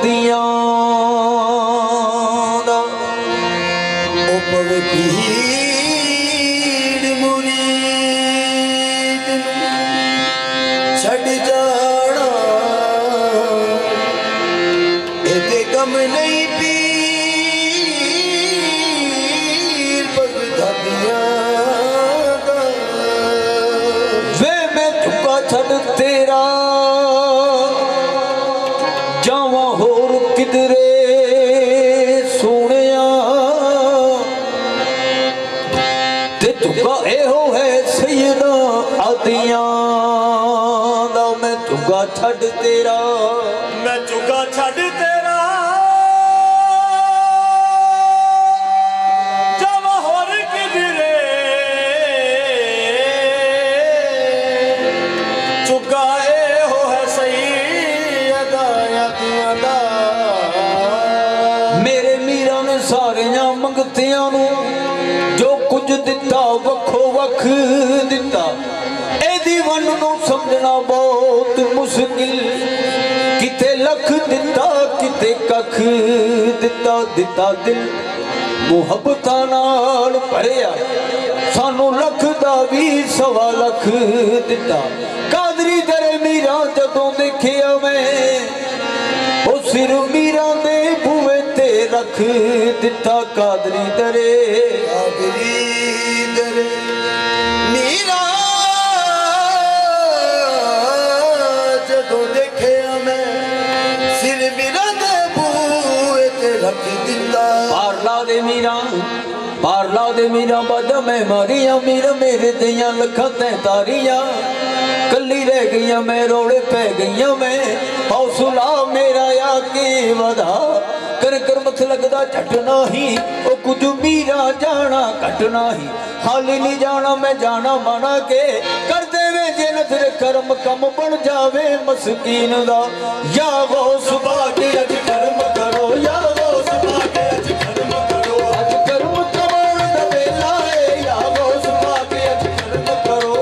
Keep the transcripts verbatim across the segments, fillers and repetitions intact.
आदियां दा ओ पवे पीर मुरीद छड़ जाना एते गम नहीं पीर बगदादियां दा वे मैं झुका छड़ तेरा जावा होर किधरे सोनिया ते झुका एहो है सैयदा आदियां दा मैं झुका छड़ तेरा मैं झुका छड़ तेरा जावा होर किधरे झुका एहो है सैयदा आदियां दा मेरे मीरा ने सारियां मंगतियां नू जो कुछ दिता वखो वख दिता एदी वन नू समझना बहुत मुश्किल किते लख दिता किते कख दिता दिता दिल मुहब्बतां नाल भरिया सानू लख दा भी सवा लख दिता कादरी दरे मीरा जदों देखिया मैं ओ सिर मीरा दे बूए ते रख दिता कादरी दरे कादरी दरे मीरा जदों देखिया मैं सिर मीरा दे बूए ते रख दिता पार ला दे मीरा पार ला दे मीरा बाजा मैं मारिया मीरा मेरे दियां लखां तैं तारियां कली रह गईया मैं रोड़े पै गईया मैं हौसला मेरा आके वधा कर कर मत लगदा झटना ही ओ कुछ मीरा जाना घटना ही हाली नहीं जाना मैं जाना माना के कर देवे जे नजर करम कम बन जावे मस्कीन दा या गौस बाके अज कर्म करो या गौस बाके अज कर्म करो अज कर्म कमाण दा वेला है या गौस बाके अज कर्म करो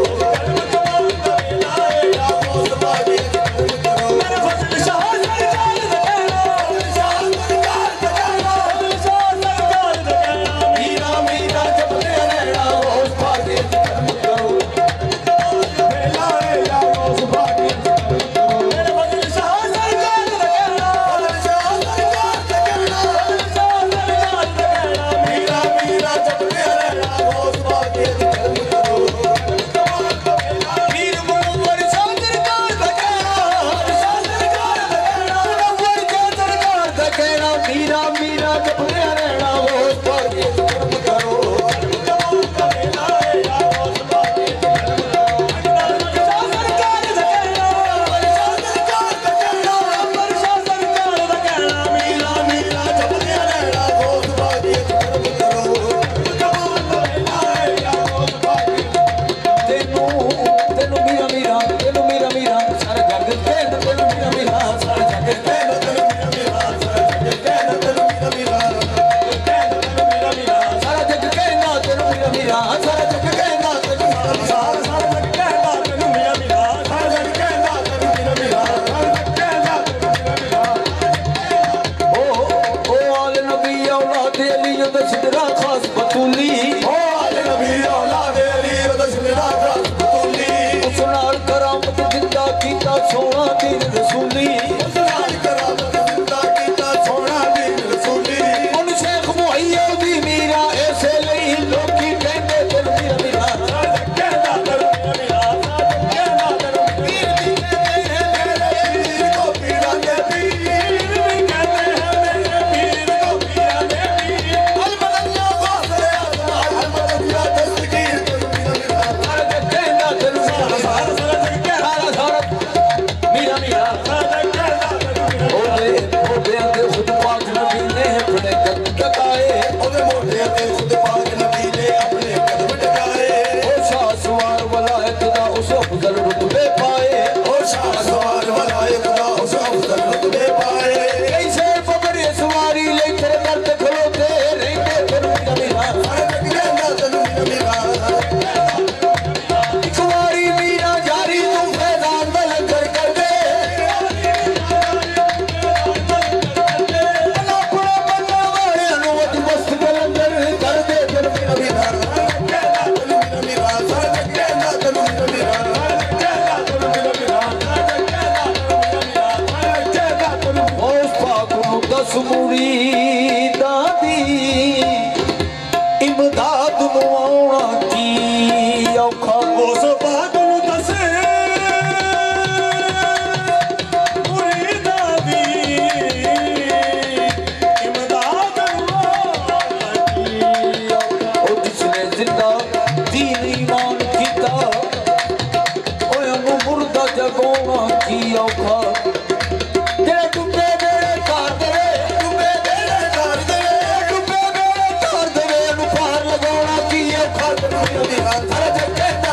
मेरे फजल शाह सरकार दीन ईमान कीता ओए मुर्दा जगोवा की औखा तेरे डुबे मेरे कार दे डुबे मेरे कार दे डुबे मेरे कार दे नु पार लगाना की औखा सारा जग कहता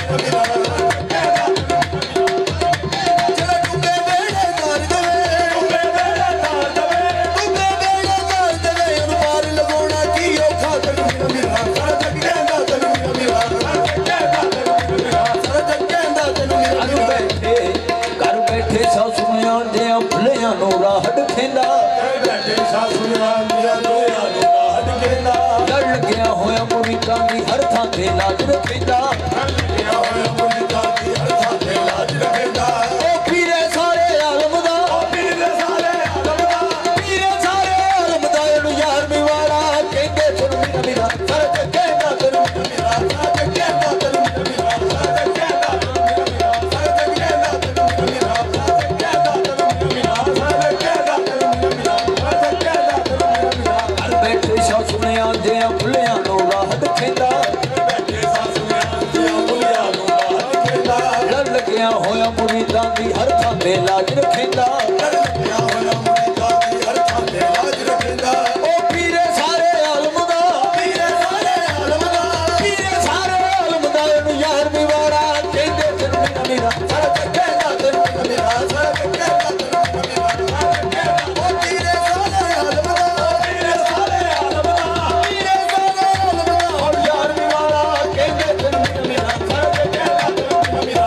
लाज रखेगा पीरे सारे आलम दा पीरे सारे आलम दा पीरे सारे आलम दा यार मिवाड़ा कहंदे सुन मेरा मेरा सारा जग कहंदा सुन मेरा सारा जग कहंदा सुन मेरा सारा जग कहंदा सुन मेरा सारा जग कहंदा सुन मेरा सारा जग कहंदा सुन मेरा सारा जग कहंदा सुन मेरा सारा जग कहंदा सुन मेरा घर बैठे शा सुनिया दे फुलियां नो राह दिखेंदा होया मुरीदां दी हर थां ते लाज रखेंदा लग्या होया मुरीदां दी हर थां ते लाज रखेंदा ओ पीरे सारे आलम दा पीरे सारे आलम दा पीरे सारे आलम दा नु यार मिवाड़ा कहंदे तेरे मेरा सारा जग कहंदा तेरे मेरा सारा जग कहंदा तेरे मेरा सारा जग कहंदा ओ पीरे सारे आलम दा पीरे सारे आलम दा पीरे सारे आलम दा और यार मिवाड़ा कहंदे तेरे मेरा सारा जग कहंदा तेरे मेरा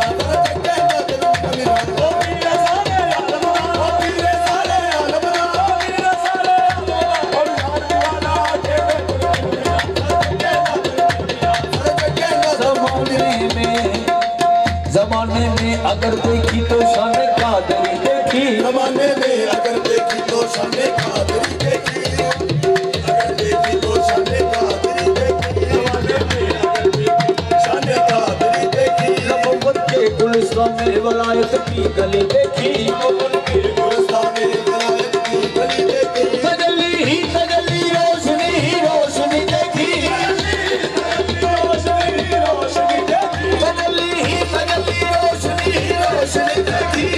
ज़माने में अगर देखी तो शाने कादरी देखी ज़माने में अगर देखी तो शाने कादरी देखी अगर देखी तो शाने कादरी देखी ज़माने में अगर देखी तो शाने कादरी देखी नबुव्वत के गुलिस्तान में वलायत की गली देखी नबुव्वत के गुलिस्तान में वलायत की गली देखी तजल्ली ही तजल्ली रोशनी ही रोशनी देखी रोशनी ही रोशनी देखी तजल्ली ही तजल्ली रोशनी ही रोशनी देखी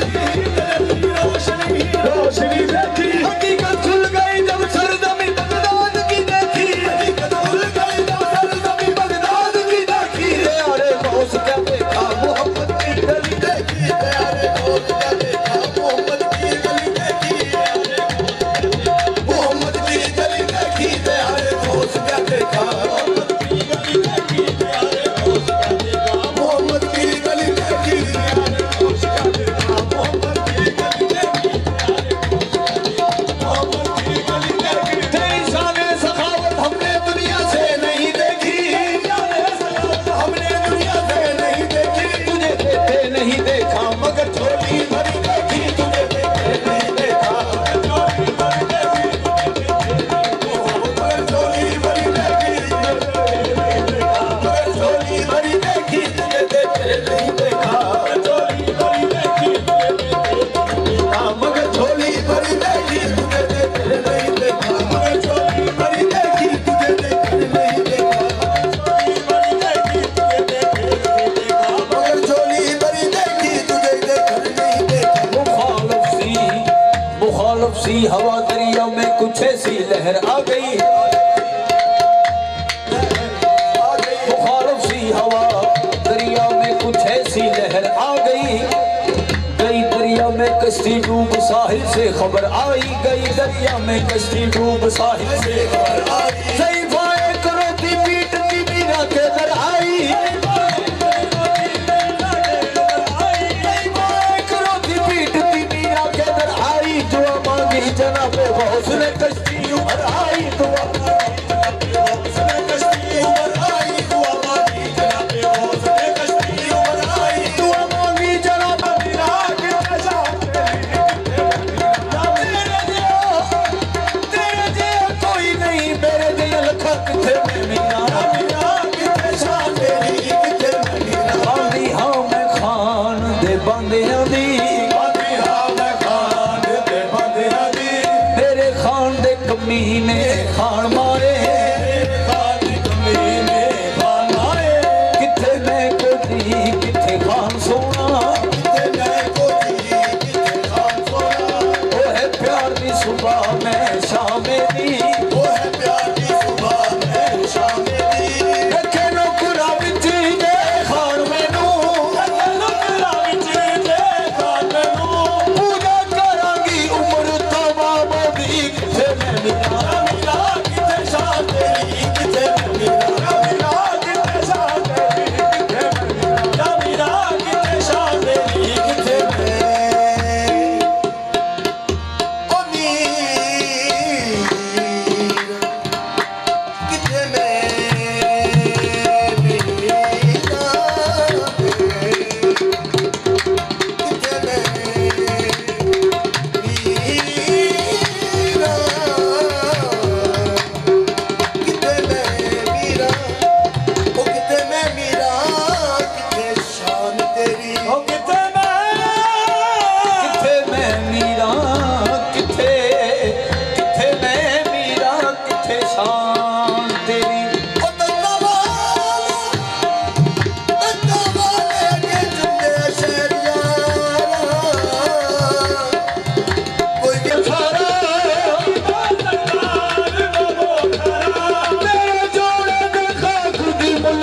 रोशनी रोशनी देखी हकीकत खुल गई जब सरजमी बगदाद की देखी हकीकत खुल गई जब सरजमी बगदाद की देखी तेरे गौस क्या देखा मोहब्बत की गली देखी तेरे गौस क्या देखा मोहब्बत की गली देखी मोहम्मद की गली देखी तेरे गौस क्या देखा मोहम्मद की गली देखी तेरे गौस क्या देखा मोहम्मद की गली देखी तेरे गौस क्या देखा मोहम्मद की गली देखी तेरे गौस क्या देखा मोहम्मद की गली देखी तेरी शान-ए सखावत हमने दुनिया से नहीं देखी शान-ए सखावत हमने दुनिया से नहीं देखी तुझे देखे नहीं देखा मगर झोली भरी देखी तुझे देखे नहीं देखा मगर झोली भरी देखी मगर झोली भरी देखी मगर झोली भरी देखी तुझे देखे नहीं देखा मगर झोली भरी देखी मगर झोली भरी देखी तुझे देखे नहीं देखा मगर झोली भरी देखी तुझे देखे नहीं देखा मगर झोली भरी देखी तुझे देखे नहीं देखा मुखालिफ सी मुखालिफ सी हवा दरिया में कुछ ऐसी लहर आ गई मुखालिफ सी हवा दरिया में कुछ ऐसी लहर आ गई गई दरिया में कश्ती डूब साहिल से खबर आई गई दरिया में कश्ती डूब साहिल से खबर आई सईफ आए करोती पीटती मीरा के दर आई सईफ आए करोती पीटती मीरा के दर आई दुआ मांगी जनाबे गौस ने कश्ती उभर आई दुआ मांगी जनाबे गौस ने कश्ती उभर आई दुआ मांगी जनाबे गौस ने कश्ती उभर आई दुआ मांगी जनाबे मीरा के नशा तेरे जे कोई नहीं मेरे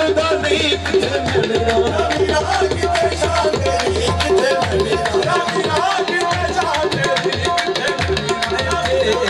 मिलदा नहीं किथे मिलना मीरा किथे शान तेरी किथे मिलना मीरा किथे शान तेरी किथे मिलना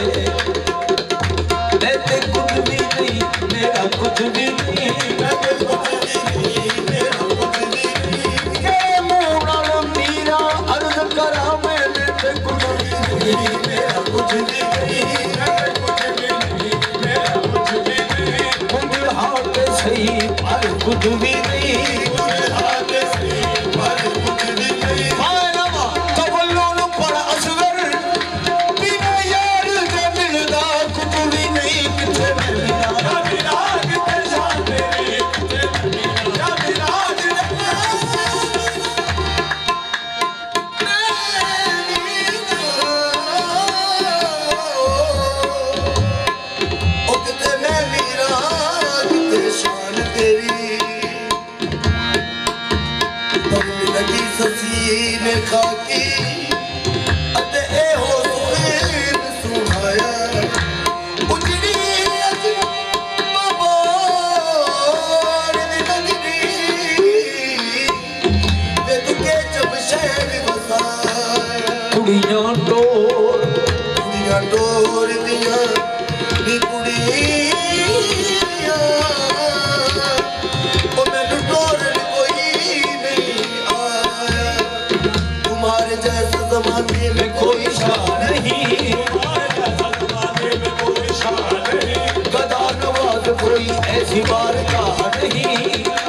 मैं ते कुछ भी नहीं मेरा कुछ भी नहीं मैं ते कुछ भी नहीं मेरा कुछ भी नहीं के मुंह नाल मीरा अर्ज करा मैं ते कुछ भी नहीं मेरा कुछ भी नहीं मैं ते कुछ भी नहीं मेरा कुछ भी नहीं मुंडे हाथ सही पर कुछ भी नहीं मुंडे हाथ सही पर कुछ भी नहीं मानवा तवल्लुल पर असगर बिना यार के मिलदा कुछ भी नहीं किथे मिलना मीरा किथे शान तेरी किथे मिलना मीरा ओ किथे मैं मीरा किथे शान तेरी बंद लगी ससी ने खाकी अते ए हो सुखीन सुहाया उजड़ी अज बाबार दी लगदी वे तुके जब शहर वसाया कुड़ियां टोर कुड़ियां टोर दियां नी कुड़ियां ओ मैनू टोरन कोई नहीं आया तुम्हारे जैसे ज़माने में कोई शान नहीं तुम्हारे जैसा ज़माने में कोई शान नहीं गदा नवाज कोई ऐसी बारगाह नहीं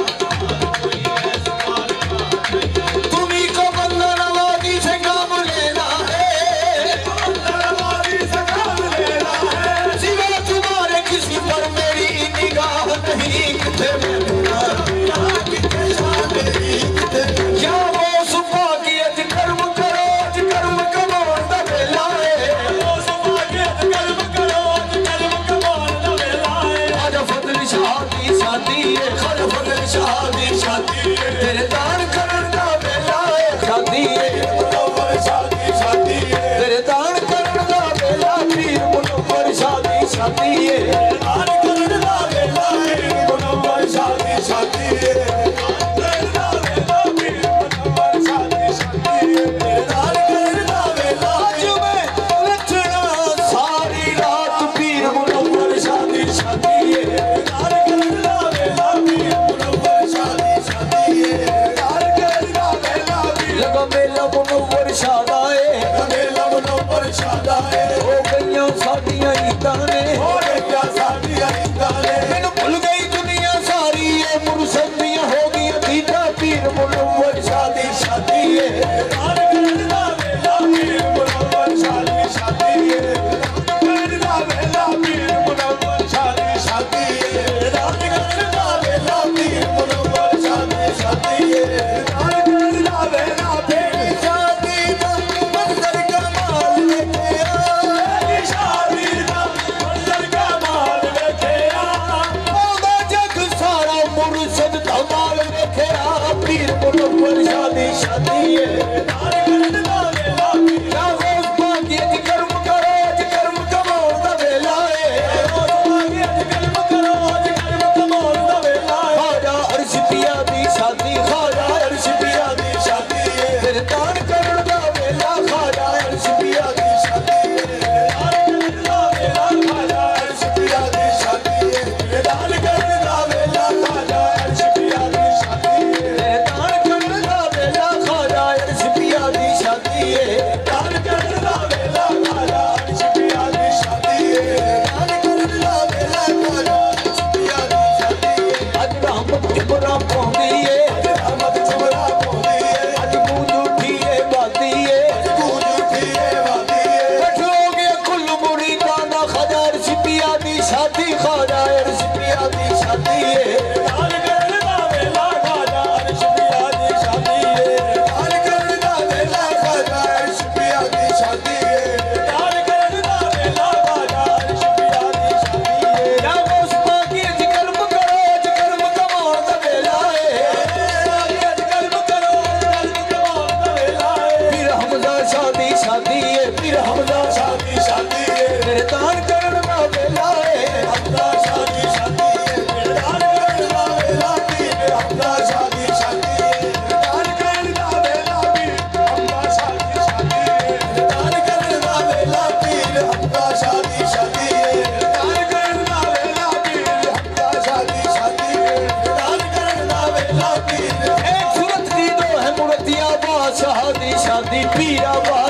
तुम्ही को बंदा नवाजी से काम लेना है बंदा नवाजी से काम लेना है सिवा तुम्हारे किसी पर मेरी निगाह नहीं किथे मिलना मीरा किथे शान तेरी किथे या वो सुबह की अज कर्म करो अज कर्म कमाउण दा वेला है वो सुबह की अज कर्म करो अज कर्म कमाउण दा वेला है आज फजल शाह दी शादी है आज फजल शाह दी शादी है तेरे दान करन दा वेला है शादी है मुनव्वर शाह दी शादी है तेरे दान करन दा वेला पीर मुनव्वर शाह दी शादी है दान करन दा वेला पीर मुनव्वर शाह दी शादी है दान करन दा वेला पीर मुनव्वर शाह दी शादी है दान करन दा वेला आज मैं लचना सारी रात पीर मुनव्वर शाह दी शादी है दान करन दा वेला पीर मुनव्वर शाह दी शादी है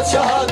शहादत